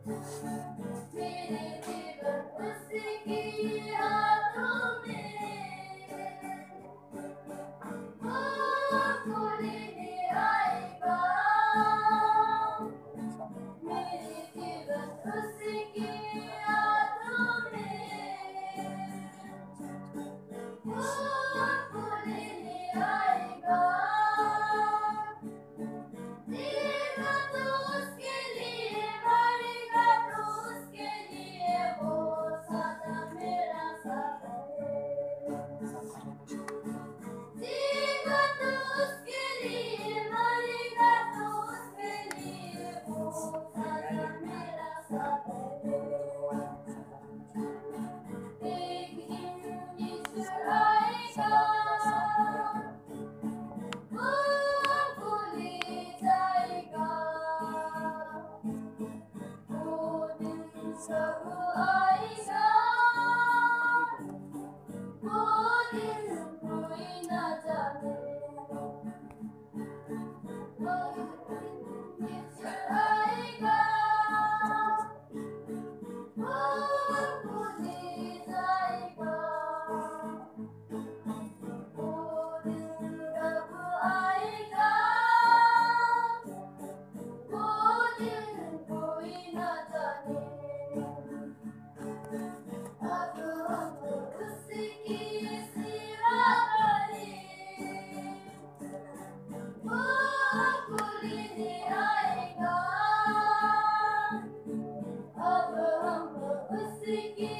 मेरे जीवन उसकी हाथों में, वो फूल ले आएगा। मेरे जीवन उसकी हाथों में, वो फूल ले आएगा। जिएगा तो उसके लिए, मरेगा तो उसके लिए, वो सदा मेरा साथ है। जिएगा तो उसके लिए, मरेगा तो उसके लिए, वो सदा मेरा साथ है। एक दिन ईश्वर आएगा, वो भूल जाएगा। वो दिन कब आएगा, वो दिन कोई न जाने। वो दिन ईश्वर आएगा, वो भूल जाएगा। वो दिन कब आएगा, वो दिन कोई न जाने। अब हम उसकी सेवा करें, वो फूल ले आएगा। अब हम उसकी